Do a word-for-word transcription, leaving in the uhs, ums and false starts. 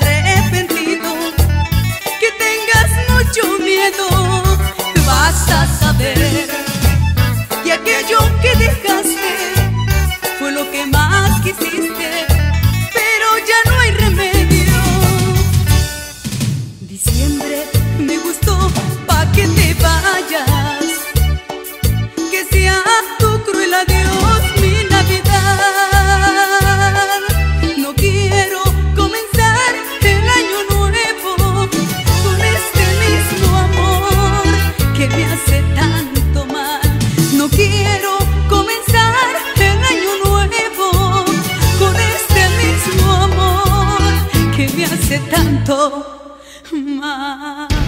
arrepentido, que tengas mucho miedo, vas a saber que aquello que dejaste fue lo que más quisiste, pero ya no hay remedio. Diciembre me gustó pa' que te vayas, que sea tu cruel adiós mi Navidad. No quiero comenzar el año nuevo con este mismo amor que me hace tanto mal. No quiero comenzar el año nuevo con este mismo amor que me hace tanto mal.